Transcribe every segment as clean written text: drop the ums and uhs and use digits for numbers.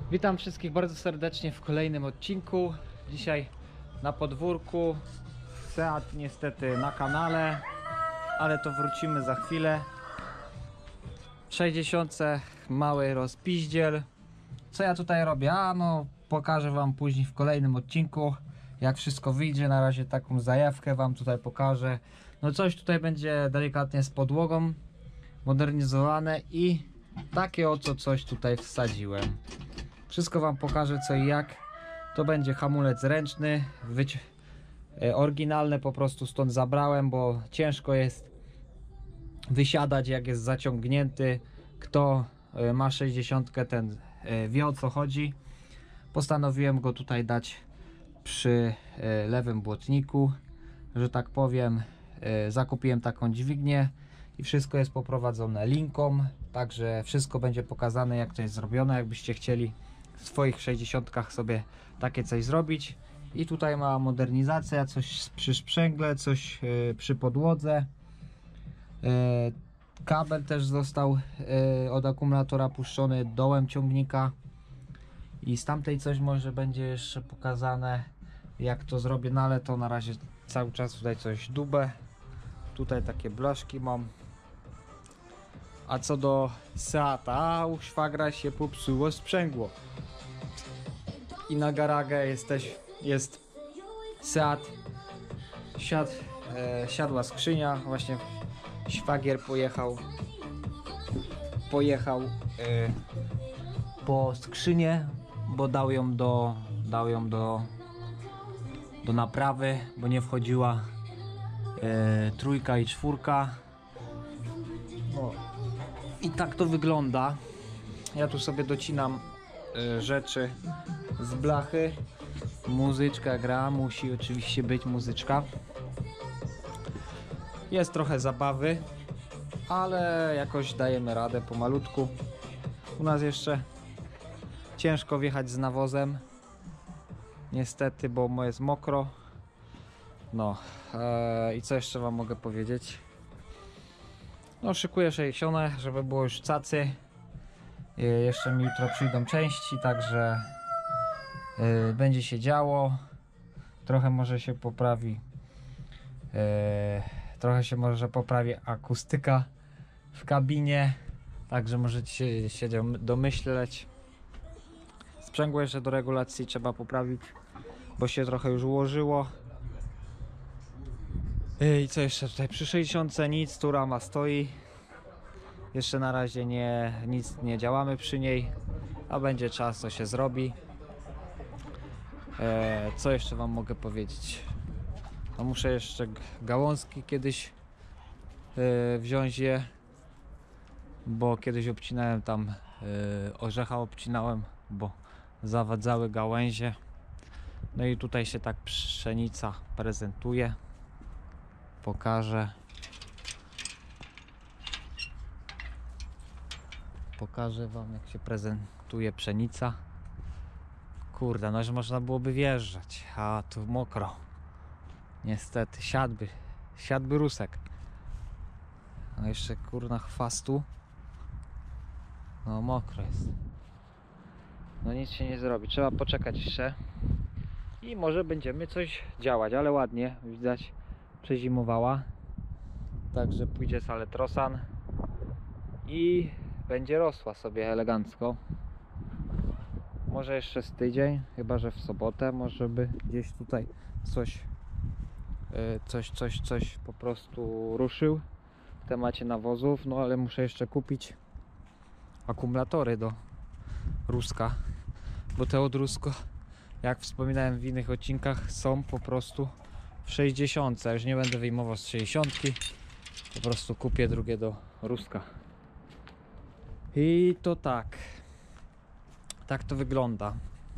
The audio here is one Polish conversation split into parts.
Witam wszystkich bardzo serdecznie w kolejnym odcinku. Dzisiaj na podwórku. Seat niestety na kanale, ale to wrócimy za chwilę. W 60 mały rozpiździel. Co ja tutaj robię? No pokażę wam później w kolejnym odcinku, jak wszystko wyjdzie. Na razie taką zajawkę wam tutaj pokażę. No coś tutaj będzie delikatnie z podłogą modernizowane i takie oto coś tutaj wsadziłem. Wszystko wam pokażę co i jak. To będzie hamulec ręczny, oryginalny, po prostu stąd zabrałem, bo ciężko jest wysiadać jak jest zaciągnięty. Kto ma 60, ten wie o co chodzi. Postanowiłem go tutaj dać przy lewym błotniku, że tak powiem. Zakupiłem taką dźwignię i wszystko jest poprowadzone linką, także wszystko będzie pokazane jak to jest zrobione, jakbyście chcieli w swoich 60 sobie takie coś zrobić. I tutaj mała modernizacja, coś przy sprzęgle, coś przy podłodze. Kabel też został od akumulatora puszczony dołem ciągnika i z tamtej coś może będzie jeszcze pokazane jak to zrobię, no ale to na razie cały czas tutaj coś dubę. Tutaj takie blaszki mam. A co do Seata, u szwagra się popsuło sprzęgło i na garagę jest Seat, siadła skrzynia. Właśnie szwagier pojechał po skrzynię, bo dał ją do naprawy, bo nie wchodziła trójka i czwórka. No. I tak to wygląda. Ja tu sobie docinam rzeczy z blachy. Muzyczka gra, musi oczywiście być muzyczka. Jest trochę zabawy, ale jakoś dajemy radę pomalutku. U nas jeszcze ciężko wjechać z nawozem, niestety, bo jest mokro. No i co jeszcze wam mogę powiedzieć? No szykuję 60, żeby było już cacy. Jeszcze mi jutro przyjdą części, także będzie się działo. Trochę może się poprawi akustyka w kabinie, także możecie się domyśleć. Sprzęgło jeszcze do regulacji trzeba poprawić, bo się trochę już ułożyło. I co jeszcze tutaj przy 60 nic, tu rama stoi. Jeszcze na razie nic nie działamy przy niej, a będzie czas, to się zrobi. Co jeszcze wam mogę powiedzieć? No muszę jeszcze gałązki kiedyś wziąć bo kiedyś obcinałem tam orzecha obcinałem, bo zawadzały gałęzie. No i tutaj się tak pszenica prezentuje. Pokażę wam jak się prezentuje pszenica. Kurde, no że można byłoby wjeżdżać, a tu mokro. Niestety, siadłby rusek. No jeszcze kurna chwastu. No mokro jest. No nic się nie zrobi, trzeba poczekać jeszcze. I może będziemy coś działać, ale ładnie, widać, przezimowała. Także pójdzie saletrosan i będzie rosła sobie elegancko. Może jeszcze z tydzień, chyba że w sobotę może by gdzieś tutaj coś po prostu ruszył w temacie nawozów. No ale muszę jeszcze kupić akumulatory do ruska, bo te od rusko, jak wspominałem w innych odcinkach, są po prostu w 60. Ja już nie będę wyjmował z 60, po prostu kupię drugie do ruska. I to tak to wygląda.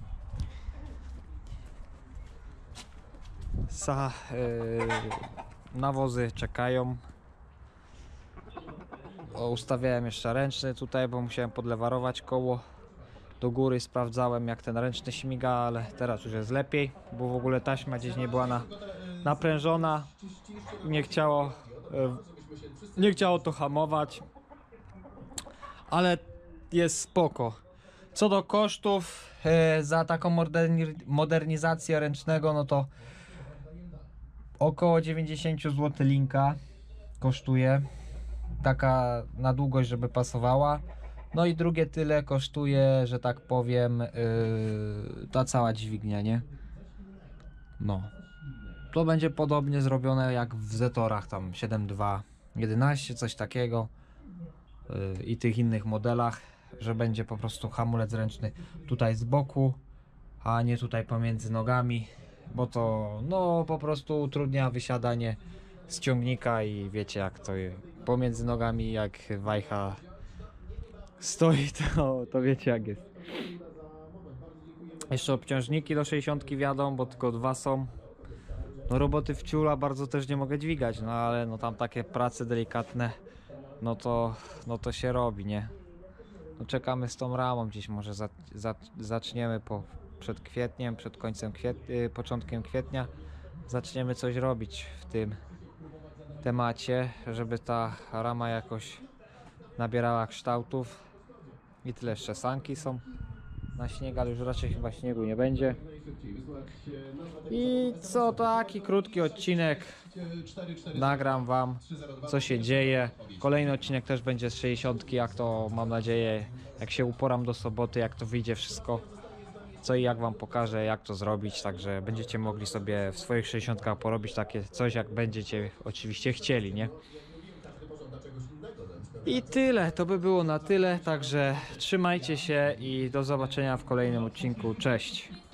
Nawozy czekają. Ustawiałem jeszcze ręczny tutaj, bo musiałem podlewarować koło do góry. Sprawdzałem jak ten ręczny śmiga, ale teraz już jest lepiej, bo w ogóle taśma gdzieś nie była naprężona. Nie chciało to hamować, ale jest spoko. Co do kosztów za taką modernizację ręcznego, no to około 90 zł linka kosztuje. Taka na długość, żeby pasowała. No i drugie tyle kosztuje, że tak powiem, ta cała dźwignia, nie? No. To będzie podobnie zrobione jak w Zetorach, tam 7.2, 11, coś takiego. I tych innych modelach, że będzie po prostu hamulec ręczny tutaj z boku, a nie tutaj pomiędzy nogami, bo to no po prostu utrudnia wysiadanie z ciągnika i wiecie jak to pomiędzy nogami, jak wajcha stoi, to wiecie jak jest. Jeszcze obciążniki do 60 wjadą, bo tylko 2 są. No roboty w ciula bardzo też nie mogę dźwigać, no ale no tam takie prace delikatne, no to się robi, nie? No czekamy z tą ramą, gdzieś może zaczniemy przed kwietniem, przed końcem początkiem kwietnia zaczniemy coś robić w tym temacie, żeby ta rama jakoś nabierała kształtów. I tyle, jeszcze sanki są na śnieg, ale już raczej chyba śniegu nie będzie. I co, taki krótki odcinek, nagram wam co się dzieje. Kolejny odcinek też będzie z 60, jak to mam nadzieję, jak się uporam do soboty, jak to wyjdzie wszystko, co i jak wam pokażę, jak to zrobić, także będziecie mogli sobie w swoich 60 porobić takie coś, jak będziecie oczywiście chcieli, nie? I tyle, to by było na tyle, także trzymajcie się i do zobaczenia w kolejnym odcinku, cześć!